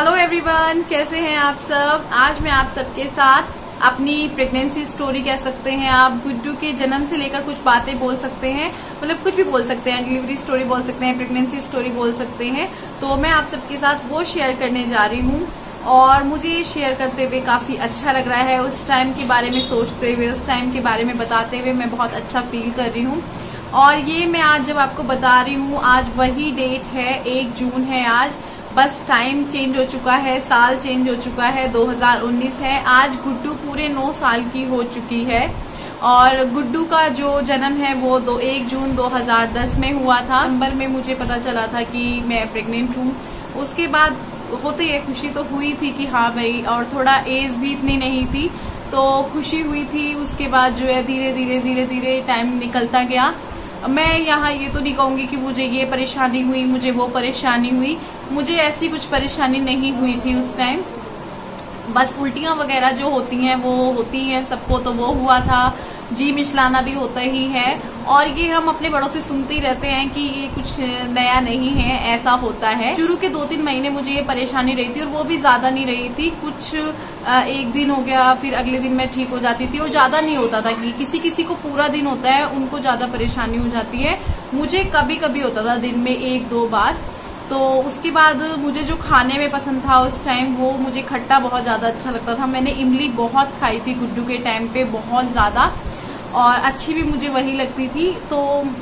Hello everyone, कैसे हैं आप सब। आज मैं आप सबके साथ अपनी प्रेगनेंसी स्टोरी कह सकते हैं, आप गुड्डू के जन्म से लेकर कुछ बातें बोल सकते हैं, मतलब कुछ भी बोल सकते हैं, डिलीवरी स्टोरी बोल सकते हैं, प्रेगनेंसी स्टोरी बोल सकते हैं। तो मैं आप सबके साथ वो शेयर करने जा रही हूँ और मुझे ये शेयर करते हुए काफी अच्छा लग रहा है। उस टाइम के बारे में सोचते हुए, उस टाइम के बारे में बताते हुए मैं बहुत अच्छा फील कर रही हूँ। और ये मैं आज जब आपको बता रही हूँ, आज वही डेट है, 1 जून है आज। बस टाइम चेंज हो चुका है, साल चेंज हो चुका है, 2019 है। आज गुड्डू पूरे 9 साल की हो चुकी है और गुड्डू का जो जन्म है वो 1 जून 2010 में हुआ था। नवंबर में मुझे पता चला था कि मैं प्रेग्नेंट हूँ। उसके बाद होते ही खुशी तो हुई थी कि हाँ भाई, और थोड़ा एज भी इतनी नहीं थी तो खुशी हुई थी। उसके बाद जो है धीरे धीरे टाइम निकलता गया। मैं यहाँ ये तो नहीं कहूंगी कि मुझे ये परेशानी हुई, मुझे वो परेशानी हुई, मुझे ऐसी कुछ परेशानी नहीं हुई थी उस टाइम। बस उल्टियां वगैरह जो होती हैं वो होती हैं सबको, तो वो हुआ था। जी मिचलाना भी होता ही है और ये हम अपने बड़ों से सुनते ही रहते हैं कि ये कुछ नया नहीं है, ऐसा होता है। शुरू के 2-3 महीने मुझे ये परेशानी रही थी और वो भी ज्यादा नहीं रही थी, कुछ 1 दिन हो गया, फिर अगले दिन मैं ठीक हो जाती थी और ज्यादा नहीं होता था। कि किसी को पूरा दिन होता है, उनको ज्यादा परेशानी हो जाती है। मुझे कभी कभी होता था दिन में 1-2 बार। तो उसके बाद मुझे जो खाने में पसंद था उस टाइम, वो मुझे खट्टा बहुत ज्यादा अच्छा लगता था। मैंने इमली बहुत खाई थी गुड्डू के टाइम पे, बहुत ज्यादा, और अच्छी भी मुझे वही लगती थी। तो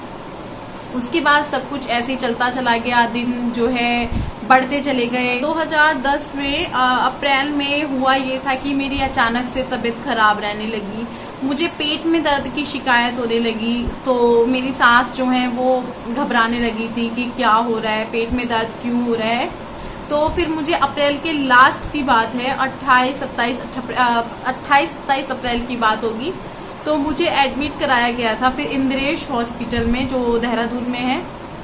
उसके बाद सब कुछ ऐसे ही चलता चला गया, दिन जो है बढ़ते चले गए। 2010 में अप्रैल में हुआ ये था कि मेरी अचानक से तबीयत खराब रहने लगी, मुझे पेट में दर्द की शिकायत होने लगी। तो मेरी सास जो है वो घबराने लगी थी कि क्या हो रहा है, पेट में दर्द क्यों हो रहा है। तो फिर मुझे अप्रैल के लास्ट की बात है, 28-27 अप्रैल की बात होगी, तो मुझे एडमिट कराया गया था फिर इंद्रेश हॉस्पिटल में जो देहरादून में है।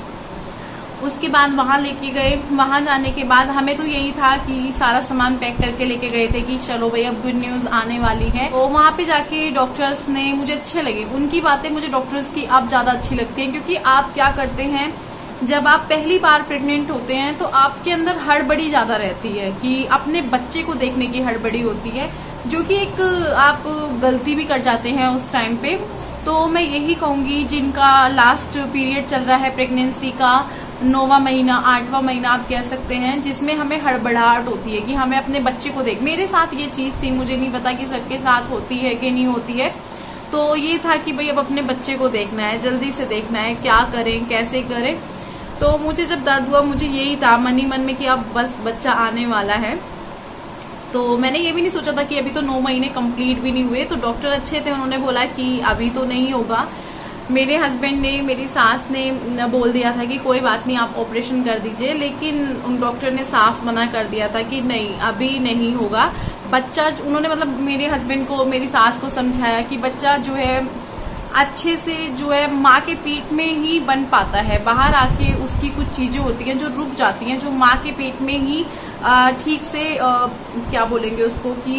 उसके बाद वहां लेके गए। वहां जाने के बाद हमें तो यही था कि सारा सामान पैक करके लेके गए थे कि चलो भाई अब गुड न्यूज आने वाली है। तो वहां पे जाके डॉक्टर्स ने मुझे अच्छे लगे, उनकी बातें मुझे डॉक्टर्स की अब ज्यादा अच्छी लगती हैं। क्योंकि आप क्या करते हैं, जब आप पहली बार प्रेग्नेंट होते हैं तो आपके अंदर हड़बड़ी ज्यादा रहती है कि अपने बच्चे को देखने की हड़बड़ी होती है, जो कि एक आप गलती भी कर जाते हैं उस टाइम पे। तो मैं यही कहूंगी, जिनका लास्ट पीरियड चल रहा है प्रेगनेंसी का, 9वां महीना 8वां महीना आप कह सकते हैं, जिसमें हमें हड़बड़ाहट होती है कि हमें अपने बच्चे को देख। मेरे साथ ये चीज थी, मुझे नहीं पता कि सबके साथ होती है कि नहीं होती है। तो ये था कि भाई अब अपने बच्चे को देखना है, जल्दी से देखना है, क्या करें कैसे करें। तो मुझे जब दर्द हुआ, मुझे यही था मन ही मन में कि अब बस बच्चा आने वाला है। तो मैंने ये भी नहीं सोचा था कि अभी तो 9 महीने कंप्लीट भी नहीं हुए। तो डॉक्टर अच्छे थे, उन्होंने बोला कि अभी तो नहीं होगा। मेरे हस्बैंड ने, मेरी सास ने बोल दिया था कि कोई बात नहीं, आप ऑपरेशन कर दीजिए, लेकिन उन डॉक्टर ने साफ मना कर दिया था कि नहीं अभी नहीं होगा बच्चा। उन्होंने मतलब मेरे हस्बैंड को, मेरी सास को समझाया कि बच्चा जो है अच्छे से जो है माँ के पेट में ही बन पाता है, बाहर आके उसकी कुछ चीजें होती हैं जो रुक जाती हैं, जो माँ के पेट में ही ठीक से क्या बोलेंगे उसको, कि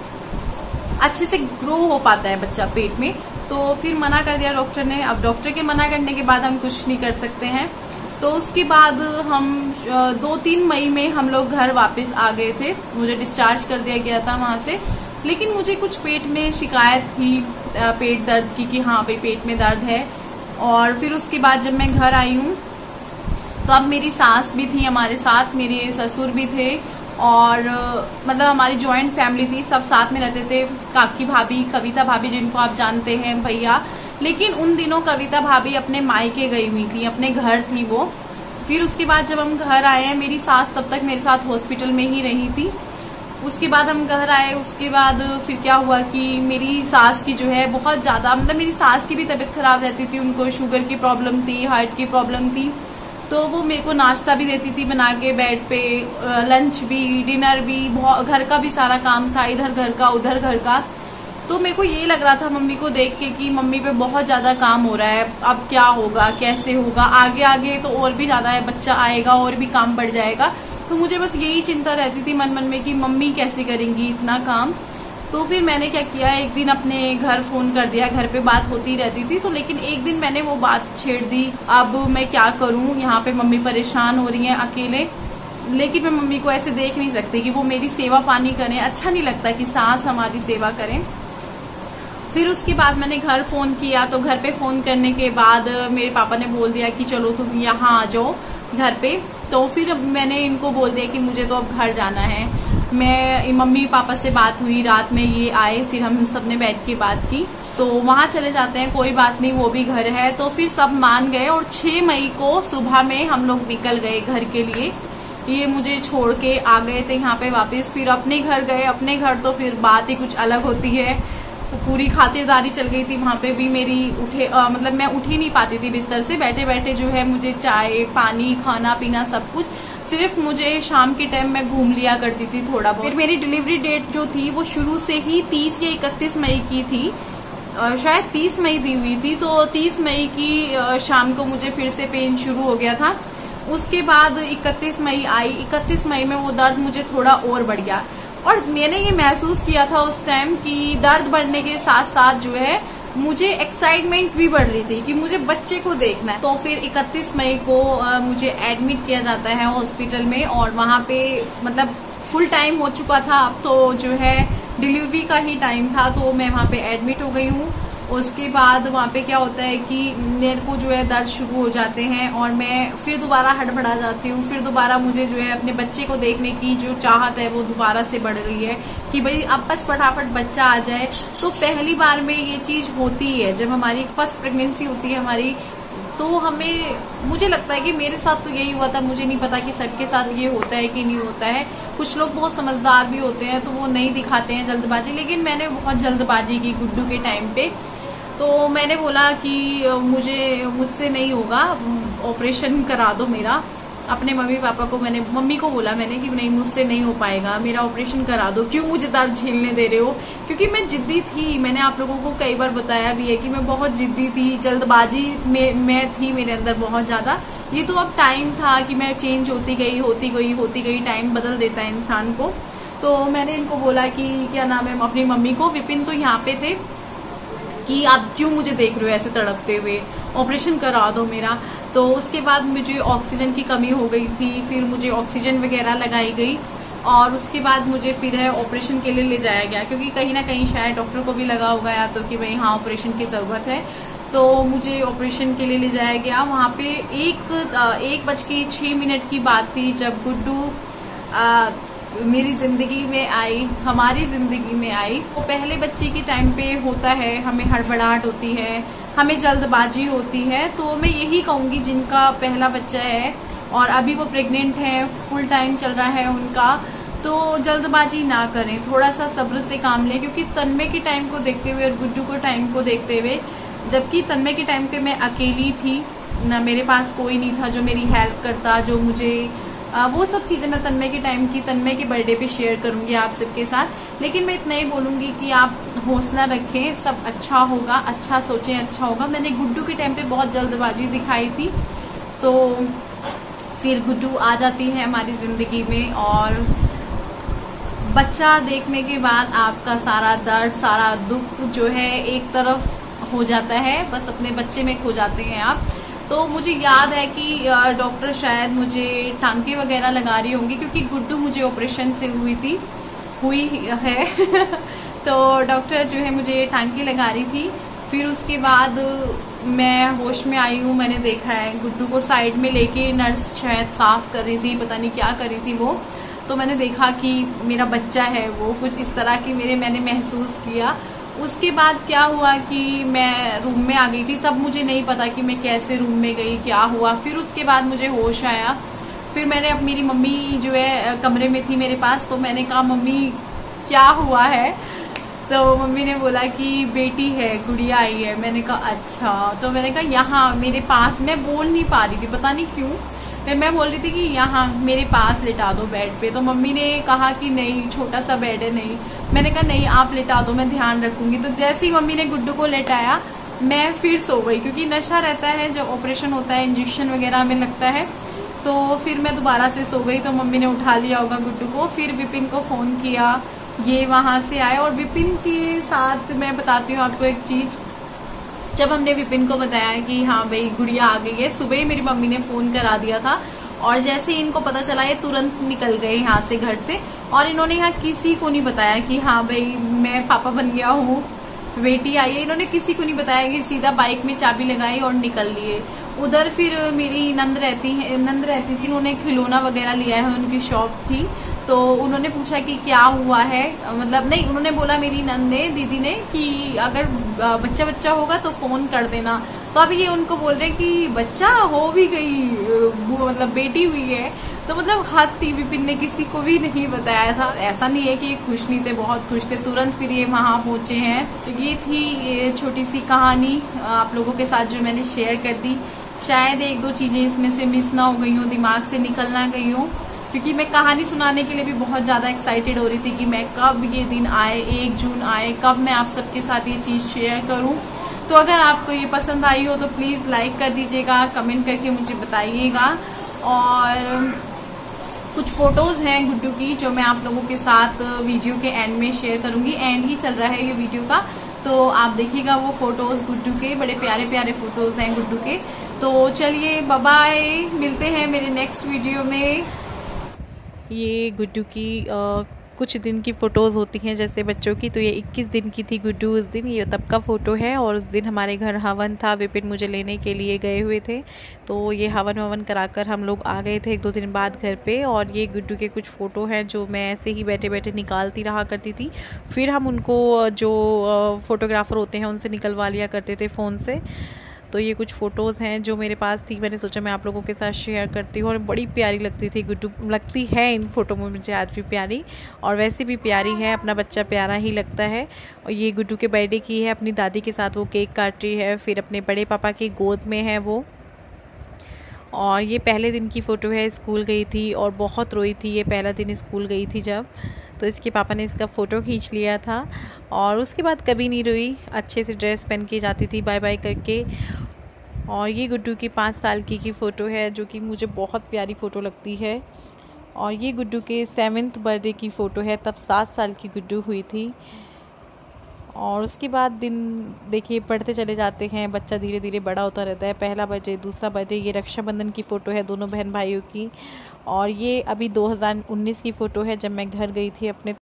अच्छे से ग्रो हो पाता है बच्चा पेट में। तो फिर मना कर दिया डॉक्टर ने। अब डॉक्टर के मना करने के बाद हम कुछ नहीं कर सकते हैं। तो उसके बाद हम 2-3 मई में हम लोग घर वापस आ गए थे, मुझे डिस्चार्ज कर दिया गया था वहां से। लेकिन मुझे कुछ पेट में शिकायत थी, पेट दर्द की, कि हाँ भाई पेट में दर्द है। और फिर उसके बाद जब मैं घर आई हूँ तो अब मेरी सास भी थी हमारे साथ, मेरे ससुर भी थे, और मतलब हमारी ज्वाइंट फैमिली थी, सब साथ में रहते थे। काकी भाभी, कविता भाभी जिनको आप जानते हैं भैया। लेकिन उन दिनों कविता भाभी अपने मायके गई हुई थी, अपने घर थी वो। फिर उसके बाद जब हम घर आए हैं, मेरी सास तब तक मेरे साथ हॉस्पिटल में ही रही थी। उसके बाद हम घर आए, उसके बाद फिर क्या हुआ कि मेरी सास की जो है बहुत ज्यादा, मतलब मेरी सास की भी तबीयत खराब रहती थी, उनको शुगर की प्रॉब्लम थी, हार्ट की प्रॉब्लम थी। तो वो मेरे को नाश्ता भी देती थी बना के बेड पे, लंच भी, डिनर भी, घर का भी सारा काम था, इधर घर का उधर घर का। तो मेरे को ये लग रहा था मम्मी को देख के कि मम्मी पे बहुत ज्यादा काम हो रहा है, अब क्या होगा, कैसे होगा, आगे आगे तो और भी ज्यादा है, बच्चा आएगा और भी काम बढ़ जाएगा। तो मुझे बस यही चिंता रहती थी मन मन में कि मम्मी कैसे करेंगी इतना काम। तो फिर मैंने क्या किया, एक दिन अपने घर फोन कर दिया, घर पे बात होती रहती थी तो, लेकिन एक दिन मैंने वो बात छेड़ दी, अब मैं क्या करूं, यहाँ पे मम्मी परेशान हो रही हैं अकेले, लेकिन मैं मम्मी को ऐसे देख नहीं सकती कि वो मेरी सेवा पानी करें, अच्छा नहीं लगता कि सास हमारी सेवा करें। फिर उसके बाद मैंने घर फोन किया, तो घर पे फोन करने के बाद मेरे पापा ने बोल दिया कि चलो तुम यहाँ आ जाओ घर पे। तो फिर मैंने इनको बोल दिया कि मुझे तो अब घर जाना है। मैं मम्मी पापा से बात हुई, रात में ये आए, फिर हम सबने बैठ के बात की, तो वहां चले जाते हैं, कोई बात नहीं, वो भी घर है। तो फिर सब मान गए और 6 मई को सुबह में हम लोग निकल गए घर के लिए। ये मुझे छोड़ के आ गए थे यहाँ पे वापस, फिर अपने घर गए। अपने घर तो फिर बात ही कुछ अलग होती है, तो पूरी खातिरदारी चल गई थी वहां पे भी मेरी। मतलब मैं उठ ही नहीं पाती थी बिस्तर से, बैठे बैठे जो है मुझे चाय पानी खाना पीना सब कुछ। सिर्फ मुझे शाम के टाइम में घूम लिया करती थी थोड़ा बहुत। फिर मेरी डिलीवरी डेट जो थी वो शुरू से ही 30 या 31 मई की थी, शायद 30 मई दी हुई थी। तो 30 मई की शाम को मुझे फिर से पेन शुरू हो गया था। उसके बाद 31 मई आई। 31 मई में वो दर्द मुझे थोड़ा और बढ़ गया, और मैंने ये महसूस किया था उस टाइम कि दर्द बढ़ने के साथ साथ जो है मुझे एक्साइटमेंट भी बढ़ रही थी कि मुझे बच्चे को देखना है। तो फिर 31 मई को मुझे एडमिट किया जाता है हॉस्पिटल में, और वहां पे मतलब फुल टाइम हो चुका था, अब तो जो है डिलीवरी का ही टाइम था। तो मैं वहां पे एडमिट हो गई हूँ। उसके बाद वहां पे क्या होता है कि मेरे को जो है दर्द शुरू हो जाते हैं, और मैं फिर दोबारा हड़बड़ा जाती हूँ। फिर दोबारा मुझे जो है अपने बच्चे को देखने की जो चाहत है वो दोबारा से बढ़ गई है कि भाई अब बस फटाफट बच्चा आ जाए। तो पहली बार में ये चीज होती है, जब हमारी फर्स्ट प्रेगनेंसी होती है हमारी, तो हमें, मुझे लगता है कि मेरे साथ तो यही हुआ था। मुझे नहीं पता कि सबके साथ ये होता है कि नहीं होता है। कुछ लोग बहुत समझदार भी होते हैं तो वो नहीं दिखाते हैं जल्दबाजी, लेकिन मैंने बहुत जल्दबाजी की गुड्डू के टाइम पे। तो मैंने बोला कि मुझसे नहीं होगा, ऑपरेशन करा दो मेरा। अपने मम्मी पापा को मम्मी को बोला मैंने कि नहीं, मुझसे नहीं हो पाएगा, मेरा ऑपरेशन करा दो, क्यों मुझे दर्द झेलने दे रहे हो। क्योंकि मैं जिद्दी थी, मैंने आप लोगों को कई बार बताया भी है कि मैं बहुत जिद्दी थी, जल्दबाजी में मैं थी मेरे अंदर बहुत ज्यादा। ये तो अब टाइम था कि मैं चेंज होती गई, टाइम बदल देता है इंसान को। तो मैंने इनको बोला कि क्या नाम है, अपनी मम्मी को, विपिन तो यहाँ पे थे, कि आप क्यों मुझे देख रहे हो ऐसे तड़पते हुए, ऑपरेशन करा दो मेरा। तो उसके बाद मुझे ऑक्सीजन की कमी हो गई थी, फिर मुझे ऑक्सीजन वगैरह लगाई गई, और उसके बाद मुझे फिर है ऑपरेशन के लिए ले जाया गया, क्योंकि कहीं ना कहीं शायद डॉक्टर को भी लगा होगा या तो कि भाई हाँ ऑपरेशन की जरूरत है। तो मुझे ऑपरेशन के लिए ले जाया गया। वहां पे 1:06 की बात थी जब गुड्डू मेरी जिंदगी में आई, हमारी जिंदगी में आई। वो पहले बच्चे के टाइम पे होता है, हमें हड़बड़ाहट होती है, हमें जल्दबाजी होती है। तो मैं यही कहूंगी जिनका पहला बच्चा है और अभी वो प्रेग्नेंट है, फुल टाइम चल रहा है उनका, तो जल्दबाजी ना करें, थोड़ा सा सब्र से काम लें। क्योंकि तन्मय के टाइम को देखते हुए और गुड्डू को टाइम को देखते हुए, जबकि तन्मय के टाइम पे मैं अकेली थी ना, मेरे पास कोई नहीं था जो मेरी हेल्प करता, जो मुझे वो सब चीजें मैं तन्मय के टाइम की, तन्मय के बर्थडे पे शेयर करूंगी आप सबके साथ। लेकिन मैं इतना ही बोलूंगी कि आप हौसला रखें, सब अच्छा होगा, अच्छा सोचें, अच्छा होगा। मैंने गुड्डू के टाइम पे बहुत जल्दबाजी दिखाई थी, तो फिर गुड्डू आ जाती है हमारी जिंदगी में, और बच्चा देखने के बाद आपका सारा दर्द, सारा दुख जो है एक तरफ हो जाता है, बस अपने बच्चे में खो जाते हैं आप। तो मुझे याद है कि डॉक्टर शायद मुझे टांके वगैरह लगा रही होंगी, क्योंकि गुड्डू मुझे ऑपरेशन से हुई है तो डॉक्टर जो है मुझे टांके लगा रही थी। फिर उसके बाद मैं होश में आई हूँ, मैंने देखा है गुड्डू को साइड में लेके नर्स शायद साफ कर रही थी, पता नहीं क्या कर रही थी वो। तो मैंने देखा कि मेरा बच्चा है, वो कुछ इस तरह की मैंने महसूस किया। उसके बाद क्या हुआ कि मैं रूम में आ गई थी, तब मुझे नहीं पता कि मैं कैसे रूम में गई, क्या हुआ। फिर उसके बाद मुझे होश आया, फिर मैंने, अब मेरी मम्मी जो है कमरे में थी मेरे पास, तो मैंने कहा मम्मी क्या हुआ है। तो मम्मी ने बोला कि बेटी है, गुड़िया आई है। मैंने कहा अच्छा। तो मैंने कहा यहाँ मेरे पास, मैं बोल नहीं पा रही थी, पता नहीं क्यों, फिर मैं बोल रही थी कि यहाँ मेरे पास लिटा दो बेड पे। तो मम्मी ने कहा कि नहीं, छोटा सा बेड है, नहीं। मैंने कहा नहीं आप लिटा दो, मैं ध्यान रखूंगी। तो जैसे ही मम्मी ने गुड्डू को लेटाया, मैं फिर सो गई, क्योंकि नशा रहता है जब ऑपरेशन होता है, इंजेक्शन वगैरह हमें लगता है। तो फिर मैं दोबारा से सो गई, तो मम्मी ने उठा लिया होगा गुड्डू को। फिर विपिन को फोन किया, ये वहां से आए। और विपिन के साथ मैं बताती हूँ आपको एक चीज, जब हमने विपिन को बताया कि हाँ भाई गुड़िया आ गई है, सुबह ही मेरी मम्मी ने फोन करा दिया था। और जैसे ही इनको पता चला ये तुरंत निकल गए यहाँ से, घर से। और इन्होंने यहाँ किसी को नहीं बताया कि हाँ भाई मैं पापा बन गया हूँ, बेटी आई है। इन्होंने किसी को नहीं बताया कि सीधा बाइक में चाबी लगाई और निकल लिए। उधर फिर मेरी नंद रहती थी, उन्होंने खिलौना वगैरह लिया है, उनकी शॉप थी। तो उन्होंने पूछा कि क्या हुआ है, मतलब नहीं, उन्होंने बोला मेरी नंद ने, दीदी ने, कि अगर बच्चा होगा तो फोन कर देना। तो अभी ये उनको बोल रहे कि बच्चा हो भी गई, मतलब बेटी हुई है। तो मतलब हद थी, विपिन ने किसी को भी नहीं बताया था। ऐसा नहीं है कि ये खुश नहीं थे, बहुत खुश थे। तुरंत फिर ये वहां पहुंचे हैं। तो ये थी ये छोटी सी कहानी आप लोगों के साथ जो मैंने शेयर कर दी। शायद एक दो चीजें इसमें से मिस ना हो गई हो, दिमाग से निकल ना गई हो, क्योंकि मैं कहानी सुनाने के लिए भी बहुत ज्यादा एक्साइटेड हो रही थी कि मैं कब ये दिन आए, 1 जून आए, कब मैं आप सबके साथ ये चीज शेयर करूं। तो अगर आपको ये पसंद आई हो तो प्लीज लाइक कर दीजिएगा, कमेंट करके मुझे बताइएगा। और कुछ फोटोज हैं गुड्डू की जो मैं आप लोगों के साथ वीडियो के एंड में शेयर करूंगी। एंड ही चल रहा है ये वीडियो का, तो आप देखिएगा वो फोटोज गुड्डू के। बड़े प्यारे प्यारे फोटोज हैं गुड्डू के। तो चलिए बाय बाय, मिलते हैं मेरे नेक्स्ट वीडियो में। ये गुड्डू की कुछ दिन की फ़ोटोज़ होती हैं जैसे बच्चों की, तो ये 21 दिन की थी गुड्डू उस दिन, ये तब का फ़ोटो है। और उस दिन हमारे घर हवन था, विपिन मुझे लेने के लिए गए हुए थे, तो ये हवन ववन कराकर हम लोग आ गए थे 1-2 दिन बाद घर पे। और ये गुड्डू के कुछ फ़ोटो हैं जो मैं ऐसे ही बैठे बैठे निकालती रहा करती थी, फिर हम उनको जो फ़ोटोग्राफ़र होते हैं उनसे निकलवा लिया करते थे फ़ोन से। तो ये कुछ फ़ोटोज़ हैं जो मेरे पास थी, मैंने सोचा मैं आप लोगों के साथ शेयर करती हूँ। और बड़ी प्यारी लगती थी गुड्डू, लगती है इन फ़ोटो में मुझे आज भी प्यारी, और वैसे भी प्यारी है, अपना बच्चा प्यारा ही लगता है। और ये गुड्डू के बर्थडे की है, अपनी दादी के साथ वो केक काट रही है, फिर अपने बड़े पापा की गोद में है वो। और ये पहले दिन की फ़ोटो है, स्कूल गई थी और बहुत रोई थी ये पहला दिन स्कूल गई थी जब, तो इसके पापा ने इसका फ़ोटो खींच लिया था। और उसके बाद कभी नहीं रोई, अच्छे से ड्रेस पहन के जाती थी बाय बाय करके। और ये गुड्डू की 5 साल की फ़ोटो है जो कि मुझे बहुत प्यारी फ़ोटो लगती है। और ये गुड्डू के 7th बर्थडे की फ़ोटो है, तब 7 साल की गुड्डू हुई थी। और उसके बाद दिन देखिए बढ़ते चले जाते हैं, बच्चा धीरे धीरे बड़ा होता रहता है। पहला बर्थडे, दूसरा बर्थडे, ये रक्षाबंधन की फ़ोटो है दोनों बहन भाइयों की। और ये अभी 2019 की फ़ोटो है जब मैं घर गई थी अपने,